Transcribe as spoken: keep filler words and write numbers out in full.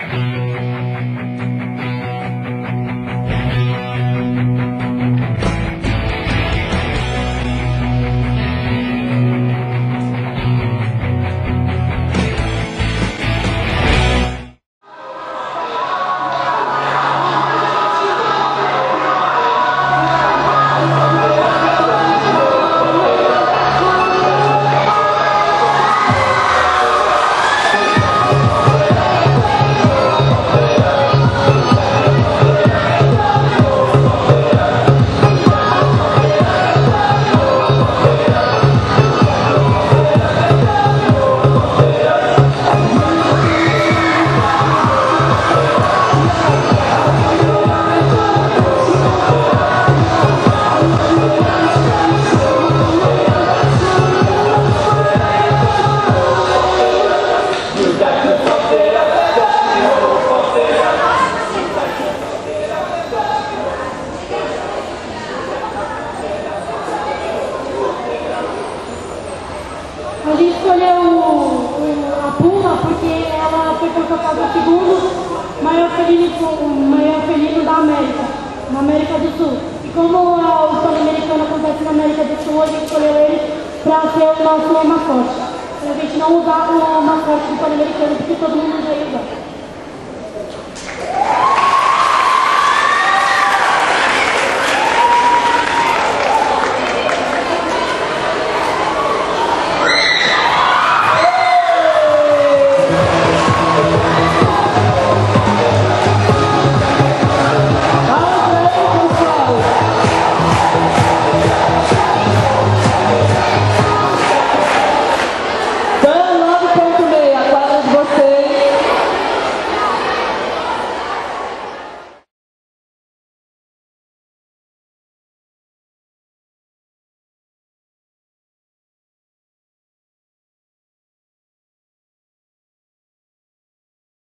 A gente escolheu o, o, a Puma porque ela foi considerada o segundo maior felino, maior felino da América, na América do Sul. E como o Pan-Americano acontece na América do Sul, a gente escolheu ele para ser o nosso mascote. Para a gente não usar o mascote do Pan-Americano porque todo mundo já ia usar.